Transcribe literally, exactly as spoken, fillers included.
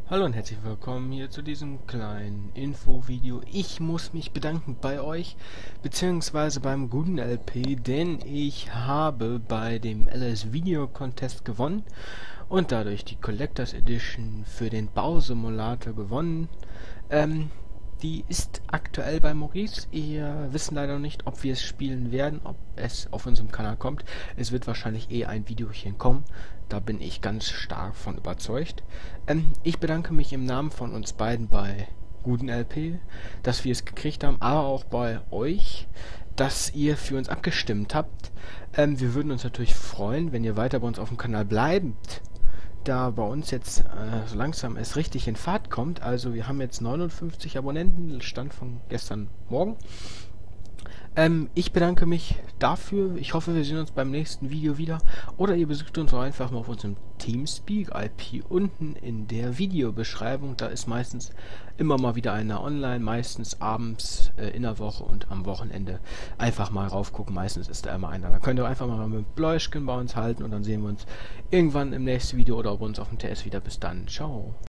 Hallo und herzlich willkommen hier zu diesem kleinen Infovideo. Ich muss mich bedanken bei euch, beziehungsweise beim guten L P, denn ich habe bei dem L S Video Contest gewonnen und dadurch die Collectors Edition für den Bausimulator gewonnen. Ähm, die ist aktuell bei Maurice. Wir wissen leider noch nicht, ob wir es spielen werden, ob es auf unserem Kanal kommt. Es wird wahrscheinlich eh ein Videochen kommen. Da bin ich ganz stark von überzeugt. Ähm, ich bedanke mich im Namen von uns beiden bei guten L P, dass wir es gekriegt haben, aber auch bei euch, dass ihr für uns abgestimmt habt. Ähm, wir würden uns natürlich freuen, wenn ihr weiter bei uns auf dem Kanal bleibt, da bei uns jetzt äh, so langsam es richtig in Fahrt kommt. Also wir haben jetzt neunundfünfzig Abonnenten, Stand von gestern Morgen. Ähm, ich bedanke mich dafür. Ich hoffe, wir sehen uns beim nächsten Video wieder. Oder ihr besucht uns auch einfach mal auf unserem Teamspeak I P unten in der Videobeschreibung. Da ist meistens immer mal wieder einer online, meistens abends äh, in der Woche und am Wochenende. Einfach mal raufgucken, meistens ist da immer einer. Da könnt ihr einfach mal mit Bläuschken bei uns halten und dann sehen wir uns irgendwann im nächsten Video oder bei uns auf dem T S wieder. Bis dann, ciao.